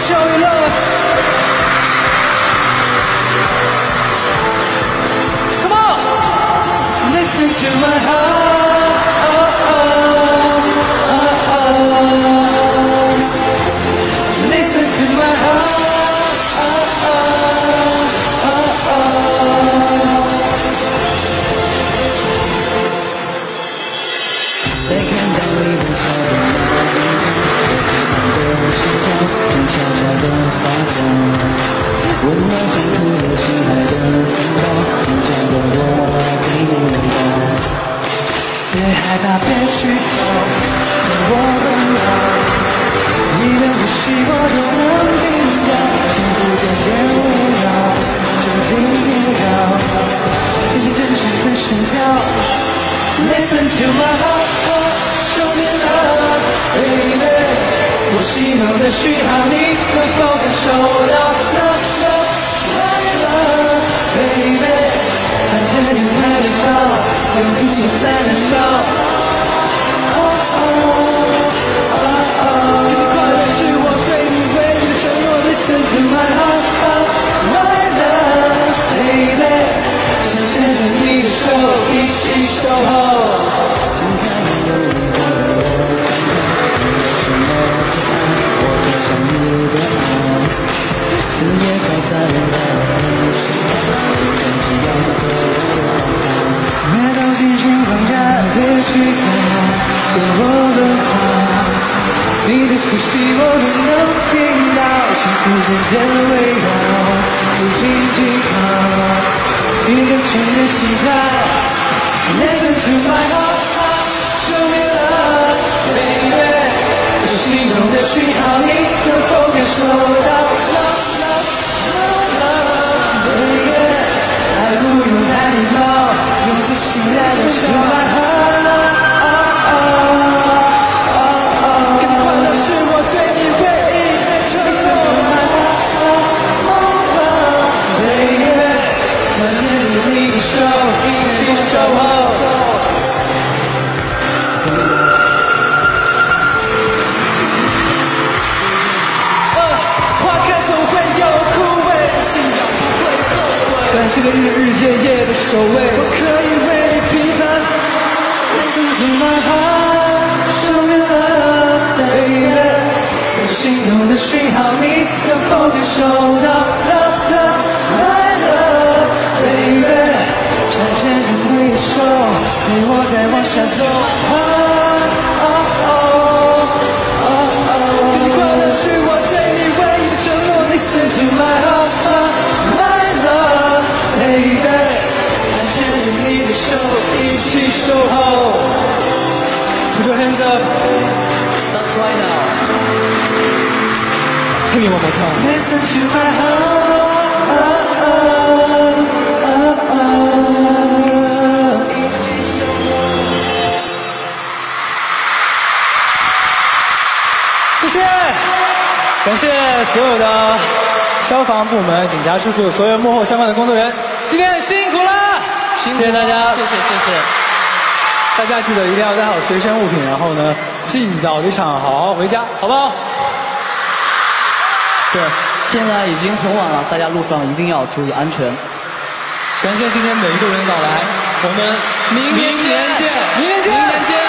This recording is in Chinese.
show you love. Come on, listen to my heart.Listen to my heart.在看到你微笑的那一刻，我心跳正悄悄地发着，温暖像突如其来的风暴，紧张的我给你拥抱。别害怕，别去逃，跟我奔跑。你的呼吸我都能听到，幸福渐渐围绕，就紧紧靠，听真诚的心跳。Listen to my heart, show me love, baby。我心动的讯号，你能否感受到 ？Love, love, my love, baby。像天空海的潮，用尽心在燃烧。跟你快乐是我对你唯一的承诺。Listen to my heart, my love, baby。想牵着你的手，一起守候。睁开眼有你的我翻开，你有什么最爱？我多想你的爱，思念藏在我的心上，就像这样做我好。每当心情放假，别去看，跟我奔跑。你的呼吸我都能听到，幸福渐渐围绕，就紧紧靠。一个全的心跳 ，Listen to my heart, show me love, baby。我心动的讯号，你能否感受到 ？Love, love, love, baby。爱不用太礼貌，用最信赖的手。跟你快乐是我对你唯一的承诺。想牵着你的手，一起守候。花开总会有枯萎，信仰不会后悔。感谢的日日夜夜的守卫，我可以为你平凡。Listen to my heart, show me love, baby。我心动的讯号，你能否感受到 ？Love, love, my love.Baby， 想牵着你的手，陪我再往下走。跟你快乐是我对你唯一的承诺。Listen to my heart, my love, baby。想牵着你的手，一起守候。Put your hands up. That's right now. Hit me one more time. Listen to my heart.谢谢，感谢所有的消防部门、警察叔叔、所有幕后相关的工作人员，今天辛苦了，谢谢大家， 谢谢。 大家记得一定要带好随身物品，然后呢，尽早离场，好好回家，好不好？ 对，现在已经很晚了，大家路上一定要注意安全。 感谢今天每一个人的到来，我们明年见，明年见。